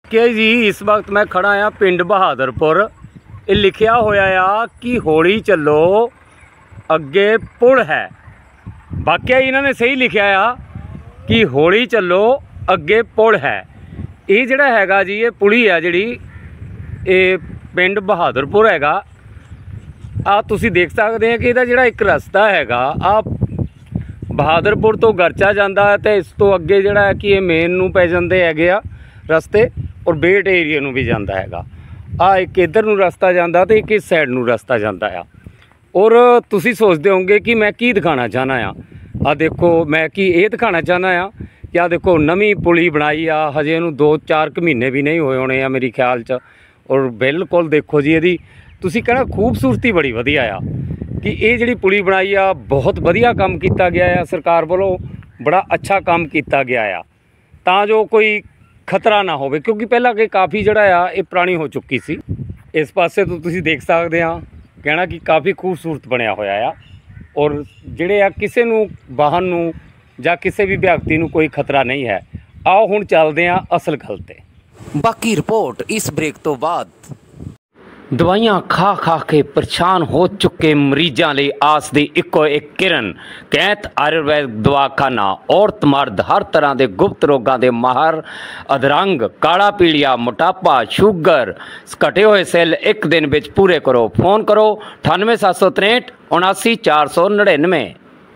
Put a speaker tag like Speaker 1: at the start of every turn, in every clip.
Speaker 1: ਕਿ ਜੀ ਇਸ ਵਕਤ ਮੈਂ ਖੜਾ ਆ ਪਿੰਡ ਬਹਾਦਰਪੁਰ। ਇਹ ਲਿਖਿਆ ਹੋਇਆ ਆ ਕਿ ਹੌਲੀ ਚੱਲੋ ਅੱਗੇ ਪੁਲ ਹੈ। ਵਾਕਿਆ ਇਹਨਾਂ ਨੇ ਸਹੀ ਲਿਖਿਆ ਆ ਕਿ ਹੌਲੀ ਚੱਲੋ ਅੱਗੇ ਪੁਲ ਹੈ। ਇਹ ਜਿਹੜਾ ਹੈਗਾ ਜੀ ਇਹ ਪੁਲੀ ਆ ਜਿਹੜੀ ਇਹ ਪਿੰਡ ਬਹਾਦਰਪੁਰ ਹੈਗਾ। ਆ ਤੁਸੀਂ ਦੇਖ ਸਕਦੇ ਆ ਕਿ ਇਹਦਾ ਜਿਹੜਾ ਇੱਕ ਰਸਤਾ ਹੈਗਾ ਆ ਬਹਾਦਰਪੁਰ ਤੋਂ ਗਰਚਾ ਜਾਂਦਾ ਹੈ ਤੇ ਇਸ ਤੋਂ ਅੱਗੇ ਜਿਹੜਾ ਹੈ ਕਿ ਇਹ ਮੇਨ ਨੂੰ ਪੈ ਜਾਂਦੇ ਹੈਗੇ ਆ ਰਸਤੇ ਔਰ ਬੇਟ ਏਰੀਆ ਨੂੰ ਵੀ ਜਾਂਦਾ ਹੈਗਾ। ਆ ਇੱਕ ਇੱਧਰ ਨੂੰ ਰਸਤਾ ਜਾਂਦਾ ਤੇ ਇੱਕ ਇਸ ਸਾਈਡ ਨੂੰ ਰਸਤਾ ਜਾਂਦਾ ਆ। ਔਰ ਤੁਸੀਂ ਸੋਚਦੇ ਹੋਵੋਗੇ ਕਿ ਮੈਂ ਕੀ ਦਿਖਾਣਾ ਚਾਹੁੰਦਾ ਆ ਦੇਖੋ ਮੈਂ ਕੀ ਇਹ ਦਿਖਾਣਾ ਚਾਹੁੰਦਾ ਆ ਕਿ ਆ ਦੇਖੋ ਨਵੀਂ ਪੁਲੀ ਬਣਾਈ ਆ। ਹਜੇ ਇਹਨੂੰ 2-4 ਮਹੀਨੇ ਵੀ ਨਹੀਂ ਹੋਏ ਹੋਣੇ ਆ ਮੇਰੇ ਖਿਆਲ 'ਚ। ਔਰ ਬਿਲਕੁਲ ਦੇਖੋ ਜੀ ਇਹਦੀ ਤੁਸੀਂ ਕਹਿਣਾ ਖੂਬਸੂਰਤੀ ਬੜੀ ਵਧੀਆ ਆ ਕਿ ਇਹ ਜਿਹੜੀ ਪੁਲੀ ਬਣਾਈ ਆ ਬਹੁਤ ਵਧੀਆ ਕੰਮ ਕੀਤਾ ਗਿਆ ਆ। ਸਰਕਾਰ ਵੱਲੋਂ ਬੜਾ ਅੱਛਾ ਕੰਮ ਕੀਤਾ ਗਿਆ ਆ ਤਾਂ ਜੋ ਕੋਈ ਖਤਰਾ ਨਾ ਹੋਵੇ, ਕਿਉਂਕਿ ਪਹਿਲਾਂ ਕਿ ਕਾਫੀ ਜਿਹੜਾ ਆ ਇਹ ਪੁਰਾਣੀ ਹੋ ਚੁੱਕੀ ਸੀ। ਇਸ ਪਾਸੇ ਤੋਂ ਤੁਸੀਂ ਦੇਖ ਸਕਦੇ ਆ ਕਹਿਣਾ ਕਿ ਕਾਫੀ ਖੂਬਸੂਰਤ ਬਣਿਆ ਹੋਇਆ ਆ ਔਰ ਜਿਹੜੇ ਆ ਕਿਸੇ ਨੂੰ ਵਾਹਨ ਨੂੰ ਜਾਂ ਕਿਸੇ ਵੀ ਵਿਅਕਤੀ ਨੂੰ ਕੋਈ ਖਤਰਾ ਨਹੀਂ ਹੈ। ਆਓ ਹੁਣ ਚੱਲਦੇ ਆ ਅਸਲ ਗੱਲ ਤੇ।
Speaker 2: ਬਾਕੀ ਰਿਪੋਰਟ ਇਸ ਬ੍ਰੇਕ ਤੋਂ ਬਾਅਦ।
Speaker 1: ਦਵਾਈਆਂ ਖਾ ਖਾ ਕੇ ਪਰੇਸ਼ਾਨ ਹੋ ਚੁੱਕੇ ਮਰੀਜ਼ਾਂ ਲਈ ਆਸ ਦੀ ਇੱਕੋ ਇੱਕ ਕਿਰਨ ਕੈਂਤ ਆਯੁਰਵੈਦ ਦਵਾਖਾਨਾ। ਔਰਤ ਮਰਦ ਹਰ ਤਰ੍ਹਾਂ ਦੇ ਗੁਪਤ ਰੋਗਾਂ ਦੇ ਮਾਹਰ ਅਧਰੰਗ, ਕਾਲਾ ਪੀਲੀਆ, ਮੋਟਾਪਾ, ਸ਼ੂਗਰ, ਘਟੇ ਹੋਏ ਸੈੱਲ ਇੱਕ ਦਿਨ ਵਿੱਚ ਪੂਰੇ ਕਰੋ। ਫੋਨ ਕਰੋ 98763 79499।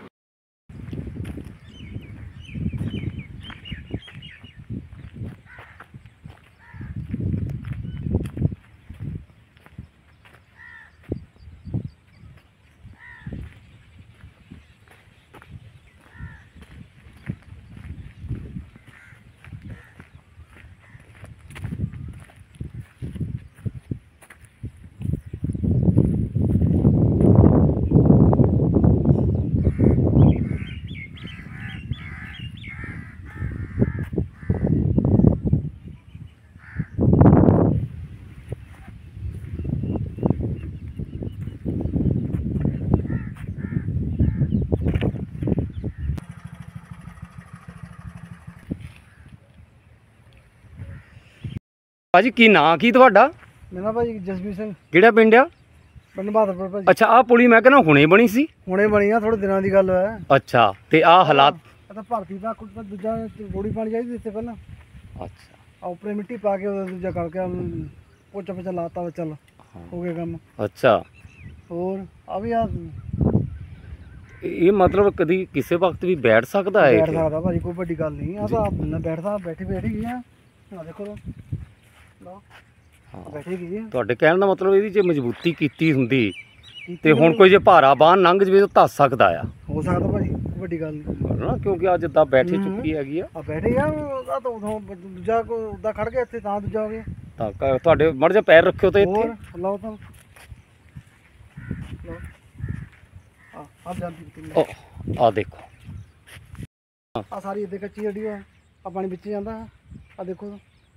Speaker 1: ਭਾਜੀ ਕੀ ਨਾਂ ਕੀ ਤੁਹਾਡਾ?
Speaker 3: ਮੇਰਾ ਭਾਜੀ ਜਸਬੀਰ ਸਿੰਘ।
Speaker 1: ਕਿਹੜਾ ਪਿੰਡ ਆ?
Speaker 3: ਪਿੰਡ ਬਹਾਦਰਪੁਰ ਭਾਜੀ।
Speaker 1: ਅੱਛਾ ਆਹ ਪੁਲੀ ਮੈਂ ਕਹਿੰਦਾ ਹੁਣੇ ਬਣੀ ਸੀ?
Speaker 3: ਹੁਣੇ ਬਣੀ ਆ, ਥੋੜੇ ਦਿਨਾਂ ਦੀ ਗੱਲ ਹੈ।
Speaker 1: ਅੱਛਾ ਤੇ ਆਹ ਹਾਲਾਤ
Speaker 3: ਇਹ ਤਾਂ ਭਰਤੀ ਦਾ ਕੁਝ ਦੂਜਾ ਰੋੜੀ ਪਾਣੀ ਚਾਹੀਦੀ ਇੱਥੇ ਪਹਿਲਾਂ।
Speaker 1: ਅੱਛਾ
Speaker 3: ਆ ਉੱਪਰੇ ਮਿੱਟੀ ਪਾ ਕੇ ਉਹਦਾ ਦੂਜਾ ਕਰਕੇ ਪੋਚਾ ਪੋਚਾ ਲਾਤਾ ਵਾ, ਚੱਲ ਹੋ ਗਿਆ ਕੰਮ।
Speaker 1: ਅੱਛਾ
Speaker 3: ਹੋਰ ਆ ਵੀ ਆ
Speaker 1: ਇਹ ਮਤਲਬ ਕਦੀ ਕਿਸੇ ਵਕਤ ਵੀ ਬੈਠ ਸਕਦਾ ਹੈ?
Speaker 3: ਬੈਠ ਸਕਦਾ ਭਾਜੀ, ਕੋਈ ਵੱਡੀ ਗੱਲ ਨਹੀਂ। ਆ ਤਾਂ ਮੈਂ ਬੈਠਦਾ ਬੈਠੀ ਗਈ ਆ। ਆ ਦੇਖੋ ਲਓ ਬੈਠੀ ਗਈ ਆ।
Speaker 1: ਤੁਹਾਡੇ ਕਹਿਣ ਦਾ ਮਤਲਬ ਇਹਦੀ ਜੇ ਮਜ਼ਬੂਤੀ ਕੀਤੀ ਹੁੰਦੀ ਤੇ ਹੁਣ ਕੋਈ ਜੇ ਭਾਰਾ ਬਾਹਨ ਲੰਘ ਜਵੇ ਤਾਂ ਧੱਸ ਸਕਦਾ ਆ।
Speaker 3: ਹੋ ਸਕਦਾ ਭਾਜੀ, ਕੋਈ ਵੱਡੀ ਗੱਲ ਨਹੀਂ
Speaker 1: ਨਾ, ਕਿਉਂਕਿ ਅੱਜ ਜਿੱਦਾਂ ਬੈਠੀ ਚੁੱਕੀ ਹੈਗੀ ਆ।
Speaker 3: ਬੈਠੇ ਆ ਆ ਤਾਂ ਉਦੋਂ ਦੂਜਾ ਕੋ ਉਦਾਂ ਖੜ ਗਿਆ ਇੱਥੇ ਤਾਂ ਦੂਜਾ ਹੋ ਗਿਆ।
Speaker 1: ਤਾਂ ਤੁਹਾਡੇ ਮੜ ਜਾ ਪੈਰ ਰੱਖਿਓ ਤੇ ਇੱਥੇ।
Speaker 3: ਹੋਰ ਲਓ ਤਾਂ ਲਓ ਆ ਜਾਂਦੀ ਕਿੰਨੀ
Speaker 1: ਆ ਦੇਖੋ
Speaker 3: ਆ ਸਾਰੀ ਇੱਥੇ ਕੱਚੀ ਜਿਹੜੀ ਆ ਪਾਣੀ ਵਿੱਚ ਜਾਂਦਾ ਆ ਦੇਖੋ।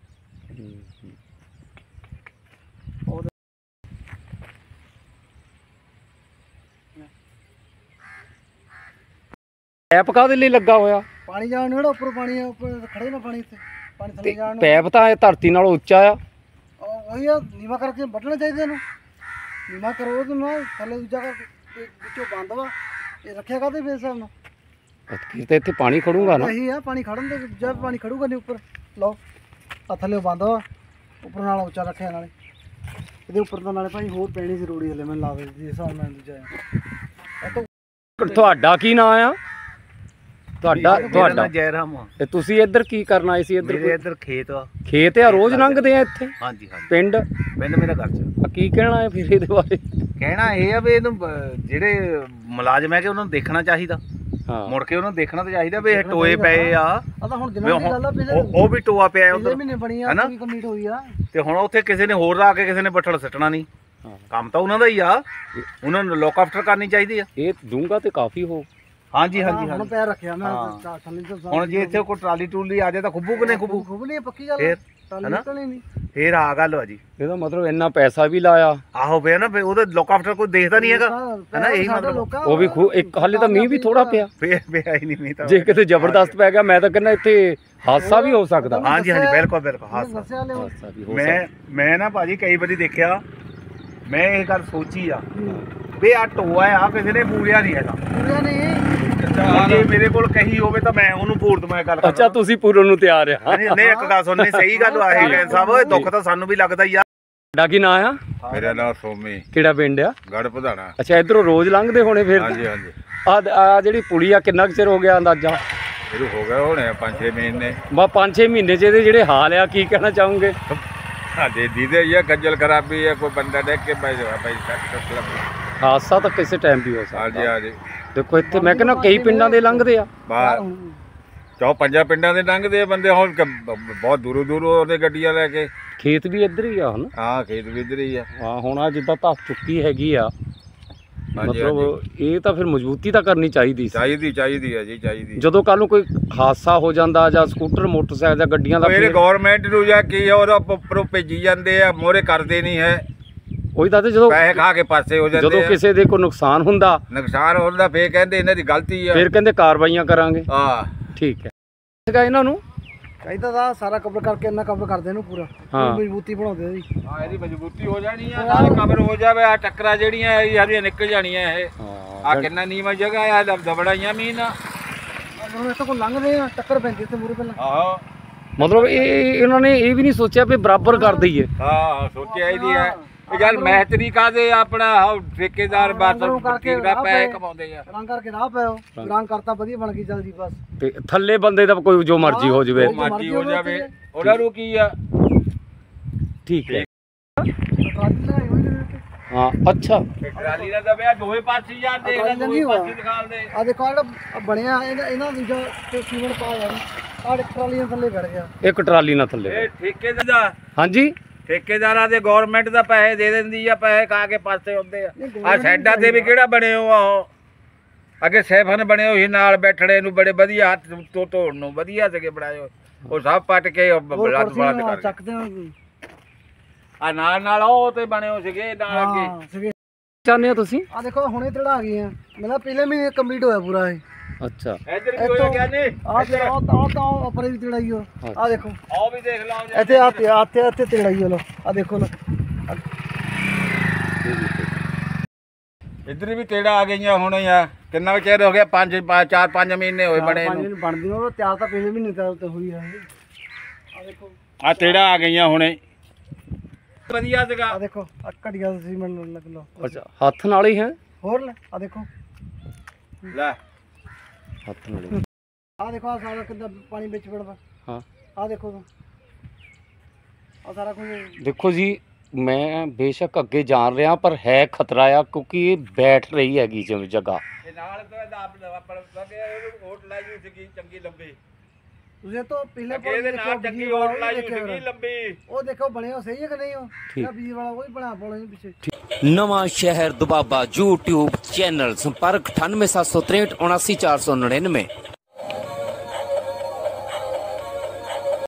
Speaker 1: ਪੈਪ ਕਾਹਦੇ ਲਈ ਲੱਗਾ ਹੋਇਆ?
Speaker 3: ਪਾਣੀ ਜਾਣ ਨੂੰ, ਜਿਹੜਾ ਉੱਪਰ ਪਾਣੀ ਆ, ਉੱਪਰ ਖੜੇ ਨਾ ਪਾਣੀ ਇੱਥੇ ਪਾਣੀ ਥੱਲੇ ਜਾਣ ਨੂੰ।
Speaker 1: ਪੈਪ ਤਾਂ ਇਹ ਧਰਤੀ ਨਾਲੋਂ ਉੱਚਾ ਆ।
Speaker 3: ਉਹੀ ਆ, ਨੀਵਾ ਕਰਕੇ ਵੱਢਣਾ ਚਾਹੀਦਾ ਇਹਨੂੰ। ਨੀਵਾ ਕਰੋ ਉਹਨੂੰ ਨਾ, ਥੱਲੇ ਦੂਜਾ ਕਰਕੇ ਵਿੱਚੋਂ ਬੰਦ ਵਾ। ਇਹ ਰੱਖਿਆ ਕਾਹਦੇ ਫੇਰ ਹਿਸਾਬ ਨਾਲ?
Speaker 1: ਤੇ ਇੱਥੇ ਪਾਣੀ ਖੜੂਗਾ ਨਾ?
Speaker 3: ਇਹੀ ਆ ਪਾਣੀ ਖੜਨ ਦੇ, ਦੂਜਾ ਪਾਣੀ ਖੜੂਗਾ ਨਹੀਂ ਉੱਪਰ। ਲਓ ਆ ਥੱਲੇ ਬੰਦ ਵਾ, ਉੱਪਰ ਨਾਲ ਉੱਚਾ ਰੱਖਿਆ ਨਾਲੇ। ਇਹਦੇ ਉੱਪਰ ਤਾਂ ਨਾਲੇ ਭਾਈ ਹੋਰ ਪੈਣੀ ਜ਼ਰੂਰੀ ਹਲੇ ਮੈਨੂੰ ਲੱਗਦਾ ਜਿਸ ਹਿਸਾਬ ਨਾਲ ਦੂਜਾ।
Speaker 1: ਤੁਹਾਡਾ ਕੀ ਨਾਂ ਆ? ਤੁਹਾਡਾ
Speaker 4: ਜੈਰਾਮ।
Speaker 1: ਤੇ ਤੁਸੀਂ ਇੱਧਰ ਕੀ ਕਰਨ ਆਏ ਸੀ?
Speaker 4: ਇੱਧਰ ਖੇਤ ਆ।
Speaker 1: ਖੇਤ ਆ, ਰੋਜ਼ ਲੰਘਦੇ ਆ ਇੱਥੇ?
Speaker 4: ਹਾਂਜੀ ਹਾਂਜੀ।
Speaker 1: ਪਿੰਡ
Speaker 4: ਮੇਰਾ ਘਰ ਚ।
Speaker 1: ਕੀ ਕਹਿਣਾ ਹੈ ਫਿਰ ਇਹਦੇ ਬਾਰੇ?
Speaker 4: ਕਹਿਣਾ ਇਹ ਆ ਵੀ ਇਹਨੂੰ ਜਿਹੜੇ ਮੁਲਾਜ਼ਮ ਹੈ ਕਿ ਉਹਨਾਂ ਨੂੰ ਦੇਖਣਾ ਚਾਹੀਦਾ।
Speaker 1: ਹਾਂ
Speaker 4: ਮੁੜ ਕੇ ਉਹਨੂੰ ਦੇਖਣਾ ਤਾਂ ਚਾਹੀਦਾ ਵੀ ਇਹ ਟੋਏ ਪਏ ਆ।
Speaker 3: ਆ ਤਾਂ ਹੁਣ ਦਿਨਾਂ ਦੀ ਗੱਲ ਆ, ਪਹਿਲੇ
Speaker 4: ਉਹ ਵੀ ਟੋਆ ਪਿਆ ਉਧਰ
Speaker 3: ਮਹੀਨੇ ਬਣੀ ਆ, ਕੋਈ ਕੰਪਲੀਟ ਹੋਈ ਆ।
Speaker 4: ਤੇ ਹੁਣ ਉੱਥੇ ਕਿਸੇ ਨੇ ਹੋਰ ਆ ਕੇ ਕਿਸੇ ਨੇ ਬੱਠਲ ਸੱਟਣਾ ਨਹੀਂ। ਕੰਮ ਤਾਂ ਉਹਨਾਂ ਦਾ ਹੀ ਆ, ਉਹਨਾਂ ਨੂੰ ਲੋਕ ਆਫਟਰ ਕਰਨੀ ਚਾਹੀਦੀ ਆ।
Speaker 1: ਇਹ ਡੂੰਘਾ ਤੇ ਕਾਫੀ ਹੋ।
Speaker 4: ਹਾਂਜੀ ਹਾਂਜੀ
Speaker 3: ਹੁਣ ਪੈਰ ਰੱਖਿਆ ਮੈਂ
Speaker 4: ਹੁਣ ਜੇ ਇੱਥੇ ਕੋਈ ਟਰਾਲੀ ਟੂਲੀ ਆ ਜਾਏ ਤਾਂ ਖੁੱਬੂ ਕਿ ਨਹੀਂ ਖੁੱਬੂ?
Speaker 3: ਖੁੱਬ ਨਹੀਂ, ਪੱਕੀ ਗੱਲ ਹੈ। ਟਰਾਲੀ ਨਿਕਲਣੀ ਨਹੀਂ।
Speaker 4: ਫੇਰ ਆ ਗੱਲ ਆ ਜੀ।
Speaker 1: ਇਹਦਾ ਮਤਲਬ ਇੰਨਾ ਪੈਸਾ ਵੀ ਲਾਇਆ,
Speaker 4: ਆਹੋ ਪਿਆ ਨਾ, ਉਹਦਾ ਲੋਕ ਆਫਟਰ ਕੋਈ ਦੇਖਦਾ ਨਹੀਂ ਹੈਗਾ ਹਨਾ, ਇਹੀ ਮਤਲਬ।
Speaker 1: ਉਹ ਵੀ ਇੱਕ ਹਾਲੇ ਤਾਂ ਮੀਂਹ ਵੀ ਥੋੜਾ ਪਿਆ,
Speaker 4: ਪਿਆ ਹੀ ਨਹੀਂ ਮੀਂਹ ਤਾਂ।
Speaker 1: ਜੇ ਕਿਤੇ ਜ਼ਬਰਦਸਤ ਪੈ ਗਿਆ ਮੈਂ ਤਾਂ ਕਹਿੰਦਾ ਇੱਥੇ ਹਾਦਸਾ ਵੀ ਹੋ ਸਕਦਾ।
Speaker 4: ਹਾਂਜੀ ਹਾਂਜੀ ਬਿਲਕੁਲ ਬਿਲਕੁਲ
Speaker 3: ਦੱਸਿਆ ਹਲੇ ਉਹ।
Speaker 1: ਹਾਦਸਾ ਵੀ ਹੋ ਸਕਦਾ।
Speaker 4: ਮੈਂ ਨਾ ਭਾਜੀ ਕਈ ਵਾਰੀ ਦੇਖਿਆ, ਮੈਂ ਇਹ ਗੱਲ ਸੋਚੀ ਆ ਵੀ ਆ ਟੋਆ ਆ ਕਿਸੇ ਨੇ ਪੂਰਿਆ ਨਹੀਂ ਹੈਗਾ।
Speaker 3: ਪੂਰਾ ਨਹੀਂ
Speaker 4: ਜੇ ਮੇਰੇ ਕੋਲ ਕਹੀ ਹੋਵੇ ਤਾਂ ਮੈਂ ਉਹਨੂੰ ਪੂਰ ਦਵਾਂ ਗੱਲ ਕਰਦਾ।
Speaker 1: ਅੱਛਾ ਤੁਸੀਂ ਪੂਰਨ ਨੂੰ ਤਿਆਰ ਆ।
Speaker 4: ਨਹੀਂ ਇੱਕ ਗੱਲ ਸੁਣਨੀ, ਸਹੀ ਗੱਲ ਆ ਇਹ ਗੈਨ ਸਾਹਿਬ, ਦੁੱਖ ਤਾਂ ਸਾਨੂੰ ਵੀ ਲੱਗਦਾ ਹੀ ਆ।
Speaker 1: ਤੁਹਾਡਾ ਕੀ ਨਾਂ ਆ?
Speaker 5: ਮੇਰਾ ਨਾਮ ਸੋਮੀ,
Speaker 1: ਕਿਹੜਾ ਪਿੰਡ ਆ?
Speaker 5: ਗੜ ਪਧਾਣਾ।
Speaker 1: ਅੱਛਾ ਇਧਰੋਂ ਰੋਜ਼ ਲੰਘਦੇ ਹੋਣੇ ਫਿਰ?
Speaker 5: ਹਾਂਜੀ ਹਾਂਜੀ।
Speaker 1: ਆ ਜਿਹੜੀ ਪੁਲੀ ਆ ਕਿੰਨਾ ਕੁ ਚਿਰ ਹੋ ਗਿਆ ਅੰਦਾਜ਼ਾ?
Speaker 5: ਇਹਨੂੰ ਹੋ ਗਿਆ ਹੋਣੇ 5-6 ਮਹੀਨੇ।
Speaker 1: ਬਾ 5-6 ਮਹੀਨੇ ਚ ਇਹਦੇ ਜਿਹੜੇ ਹਾਲ ਆ ਕੀ ਕਹਿਣਾ ਚਾਹੋਗੇ?
Speaker 5: ਸਾਡੇ ਦੀਦੇ ਇਹ ਖੱਜਲ ਖਰਾਬੀ ਹੈ, ਕੋਈ ਬੰਦਾ ਦੇਖ ਕੇ ਭਾਈ
Speaker 1: ਹਾਦਸਾ ਤਾਂ ਕਿਸੇ ਟਾਈਮ ਵੀ ਹੋ
Speaker 5: ਹਾਂਜੀ
Speaker 1: ਸਕਦਾ।
Speaker 5: ਹਾਂਜੀ।
Speaker 1: ਦੇਖੋ ਇੱਥੇ ਮੈਂ ਕਹਿੰਦਾ ਕਈ ਪਿੰਡਾਂ ਦੇ ਲੰਘਦੇ ਆ।
Speaker 5: ਬਾਹਰ 4-5 ਪਿੰਡਾਂ ਦੇ ਲੰਘਦੇ ਆ ਬੰਦੇ, ਹੁਣ ਬਹੁਤ ਦੂਰੋਂ ਦੂਰੋਂ ਉਹਦੇ ਗੱਡੀਆਂ ਲੈ ਕੇ।
Speaker 1: ਖੇਤ ਵੀ ਇੱਧਰ ਹੀ ਆ ਹਨ।
Speaker 5: ਹਾਂ ਖੇਤ ਵੀ ਇੱਧਰ ਹੀ ਆ।
Speaker 1: ਹਾਂ ਹੁਣ ਆ ਜਿੱਦਾਂ ਧੱਸ ਚੁੱਕੀ ਹੈਗੀ ਆ,
Speaker 5: ਹਾਂਜੀ
Speaker 1: ਮਤਲਬ ਇਹ ਤਾਂ ਫਿਰ ਮਜ਼ਬੂਤੀ ਤਾਂ ਕਰਨੀ ਚਾਹੀਦੀ ਸੀ।
Speaker 5: ਚਾਹੀਦੀ ਹੈ ਜੀ, ਚਾਹੀਦੀ।
Speaker 1: ਜਦੋਂ ਕੱਲ ਨੂੰ ਕੋਈ ਹਾਦਸਾ ਹੋ ਜਾਂਦਾ ਜਾਂ ਸਕੂਟਰ ਮੋਟਰਸਾਈਕਲ ਜਾਂ ਗੱਡੀਆਂ ਦਾ,
Speaker 5: ਮੇਰੇ ਗਵਰਨਮੈਂਟ ਨੂੰ ਜਾਂ ਕੀ ਆ, ਉਹਦਾ ਉੱਪਰੋਂ ਭੇਜੀ ਜਾਂਦੇ ਆ, ਮੋਰੇ ਕਰਦੇ ਨਹੀਂ ਹੈ,
Speaker 1: ਉਹੀ ਤਾਂ ਜਦੋਂ
Speaker 5: ਪੈਸੇ ਖਾ ਕੇ ਪਾਸੇ ਹੋ ਜਾਂਦੇ
Speaker 1: ਜਦੋਂ
Speaker 5: ਆ।
Speaker 1: ਕਿਸੇ ਦੇ ਕੋਈ ਨੁਕਸਾਨ ਹੁੰਦਾ
Speaker 5: ਨੁਕਸਾਨ ਹੁੰਦਾ ਫੇਰ ਕਹਿੰਦੇ ਇਹਨਾਂ ਦੀ ਗਲਤੀ ਆ,
Speaker 1: ਫਿਰ ਕਹਿੰਦੇ ਕਾਰਵਾਈਆਂ ਕਰਾਂਗੇ।
Speaker 5: ਹਾਂ
Speaker 1: ਠੀਕ ਹੈ ਹੈਗਾ ਇਹਨਾਂ ਨੂੰ
Speaker 3: ਚਾਹੀਦਾ ਤਾਂ ਸਾਰਾ ਕਵਰ ਕਰਕੇ ਇੰਨਾ ਕਵਰ ਕਰਦੇ ਇਹਨੂੰ ਪੂਰਾ ਮਜ਼ਬੂਤੀ ਬਣਾਉਂਦੇ ਜੀ।
Speaker 5: ਹਾਂ ਇਹਦੀ ਮਜ਼ਬੂਤੀ ਹੋ ਜਾਣੀ ਆ, ਨਾਲੇ ਕਬਰ ਹੋ ਜਾਵੇ। ਆ ਟੱਕਰਾਂ ਜਿਹੜੀਆਂ ਇਹ ਸਾਰੀਆਂ ਨਿਕਲ ਜਾਣੀਆਂ। ਇਹ ਆ ਕਿੰਨਾ ਨੀਵਾਂ ਜਗ੍ਹਾ ਆ, ਦਬੜਾਈਆਂ ਮੀਨ ਆ।
Speaker 3: ਹੁਣ ਇੱਥੇ ਕੋਲ ਲੰਘਦੇ ਆ, ਟੱਕਰ ਪੈਂਦੀ ਤੇ ਮੂਰੇ ਪਹਿਲਾਂ।
Speaker 5: ਆਹੋ
Speaker 1: ਮਤਲਬ ਇਹਨਾਂ ਨੇ ਇਹ ਵੀ ਨਹੀਂ ਸੋਚਿਆ ਵੀ ਬਰਾਬਰ ਕਰ ਦਈਏ।
Speaker 5: ਹਾਂ ਸੋਚਿਆ ਇਹਦੀ ਹੈ ਯਾਰ, ਮਿਹਤਰੀ ਕਾਦੇ ਆਪਣਾ ਠੇਕੇਦਾਰ ਬਸ ਠੀਕਦਾ ਪੈਸੇ ਕਮਾਉਂਦੇ ਆ।
Speaker 3: ਰੰਗ ਕਰਕੇ ਰਾਹ ਪਿਓ, ਰੰਗ ਕਰਤਾ ਵਧੀਆ ਬਣ ਗਈ ਜਲਦੀ ਬਸ।
Speaker 1: ਤੇ ਥੱਲੇ ਬੰਦੇ ਦਾ ਕੋਈ ਜੋ ਮਰਜ਼ੀ ਹੋ ਜਾਵੇ,
Speaker 5: ਮਰਜ਼ੀ ਹੋ ਜਾਵੇ, ਉਹਨਾਂ ਨੂੰ ਕੀ ਆ।
Speaker 1: ਠੀਕ ਹੈ। ਹਾਂ ਅੱਛਾ
Speaker 5: ਟਰਾਲੀ ਦਾ ਦਬਿਆ ਦੋਵੇਂ ਪਾਸੇ ਯਾਰ, ਦੇਖ ਲੈ ਦੋਵੇਂ ਪਾਸੇ ਦਿਖਾਲ ਦੇ।
Speaker 3: ਆ ਦੇਖੋ ਜਿਹੜਾ ਬਣਿਆ ਇਹਨਾਂ ਦੂਜਾ ਤੇ ਸੀਮੈਂਟ ਪਾ ਯਾਰ, ਆਹ ਟਰਾਲੀਆਂ ਥੱਲੇ ਵੜ ਗਿਆ।
Speaker 1: ਇੱਕ ਟਰਾਲੀ ਨਾਲ ਥੱਲੇ।
Speaker 5: ਇਹ ਠੇਕੇਦਾਰ ਦਾ,
Speaker 1: ਹਾਂਜੀ
Speaker 5: ਠੇਕੇਦਾਰਾਂ ਦੇ ਗਵਰਨਮੈਂਟ ਦਾ ਪੈਸੇ ਦੇ ਦਿੰਦੀ ਆ, ਪੈਸੇ ਖਾ ਕੇ ਪਾਸੇ ਹੁੰਦੇ ਆ। ਆ ਸਾਈਡਾਂ ਤੇ ਵੀ ਕਿਹੜਾ ਬਣੇ ਹੋ ਆ, ਉਹ ਅੱਗੇ ਸੈਫਨ ਬਣੇ ਹੋਏ ਨਾਲ ਬੈਠਣੇ ਨੂੰ, ਬੜੇ ਵਧੀਆ ਹੱਥ ਤੋਂ ਧੋਣ ਨੂੰ ਵਧੀਆ ਸੀਗੇ ਬਣਾਏ ਹੋਏ, ਉਹ ਸਭ ਪੱਟ ਕੇ ਬਲੱਡ ਕਰ
Speaker 3: ਚੱਕਦੇ
Speaker 5: ਆ। ਨਾਲ ਉਹ ਤੇ ਬਣੇ ਹੋ ਸੀਗੇ ਨਾਲ ਅੱਗੇ।
Speaker 3: ਸੀਗੇ।
Speaker 1: ਚਾਹੁੰਦੇ ਹੋ ਤੁਸੀਂ?
Speaker 3: ਆ ਦੇਖੋ ਹੁਣੇ ਚੜਾ ਗਏ ਆ, ਮੇਰਾ ਪਹਿਲੇ ਮਹੀਨੇ ਕੰਪਲੀਟ ਹੋਇਆ ਪੂਰਾ ਇਹ।
Speaker 1: ਅੱਛਾ
Speaker 5: ਇੱਧਰ ਵੀ ਹੋਇਆ ਗਿਆ ਨਹੀਂ,
Speaker 3: ਆ ਤਾਂ ਉੱਪਰ ਵੀ ਚੜਾਈ ਹੋ। ਆ ਦੇਖੋ
Speaker 5: ਆਹ ਵੀ ਦੇਖ ਲਓ
Speaker 3: ਇੱਥੇ ਇੱਥੇ ਚੜਾਈ ਲੋ, ਆ ਦੇਖੋ ਲੋ।
Speaker 5: ਇੱਧਰ ਵੀ ਤੇੜਾ ਆ ਗਈਆਂ ਹੁਣ ਆ। ਕਿੰਨਾ ਚਿਰ ਹੋ ਗਿਆ? 4-5 ਮਹੀਨੇ ਹੋਏ ਬਣੇ ਨੂੰ।
Speaker 3: ਬਣਦੀ ਉਹ ਤਿਆਰ ਤਾਂ ਪਹਿਲੇ ਮਹੀਨੇ ਤੇ ਹੋਈ ਆ। ਆ ਦੇਖੋ
Speaker 5: ਆ ਤੇੜਾ ਆ ਗਈਆਂ ਹੁਣੇ, ਵਧੀਆ ਸੀਗਾ।
Speaker 3: ਆ ਦੇਖੋ ਆ ਘੜੀਆਂ ਸੀਮੈਂਟ ਲੱਗ ਲੋ।
Speaker 1: ਅੱਛਾ ਹੱਥ ਨਾਲ ਹੀ ਹੈ?
Speaker 3: ਹੋਰ ਲੈ ਆ ਦੇਖੋ,
Speaker 5: ਲੈ
Speaker 1: ਹੱਥ ਨਾਲ ਹੀ।
Speaker 3: ਆ ਦੇਖੋ ਆ ਸਾਰਾ ਕਿੱਦਾਂ ਪਾਣੀ ਵਿੱਚ ਵੜਦਾ।
Speaker 1: ਹਾਂ
Speaker 3: ਆ ਦੇਖੋ ਆ ਸਾਰਾ ਕੁਝ।
Speaker 1: ਦੇਖੋ ਜੀ ਮੈਂ ਬੇਸ਼ੱਕ ਅੱਗੇ ਜਾਣ ਰਿਹਾ ਪਰ ਹੈ ਖਤਰਾ ਆ, ਕਿਉਂਕਿ ਇਹ ਬੈਠ ਰਹੀ ਹੈਗੀ ਜਿਵੇਂ ਜਗ੍ਹਾ।
Speaker 5: ਇਹ ਨਾਲ ਤੋਂ ਆਪਣ ਹੋਟ ਲਾਈ ਹੋਈ ਸੀਗੀ ਚੰਗੀ ਲੰਬੀ,
Speaker 3: ਤੁਸੀਂ ਤੋਂ ਪਹਿਲੇ
Speaker 5: ਇਹਦੇ ਨਾਲ ਚੰਗੀ ਹੋਟ ਲਾਈ ਹੋਈ ਸੀਗੀ ਲੰਬੀ।
Speaker 3: ਉਹ ਦੇਖੋ ਬਣਿਆ ਸਹੀ ਹੈ ਕਿ ਨਹੀਂ? ਉਹ ਜਿਹੜਾ ਬੀਜ ਵਾਲਾ ਉਹ ਹੀ ਬਣਾ ਪਾਉਣਾ ਜੀ ਪਿੱਛੇ।
Speaker 2: ਨਵਾਂ ਸ਼ਹਿਰ ਦੁਬਾਬਾ YouTube ਚੈਨਲ, ਸੰਪਰਕ 9876379499।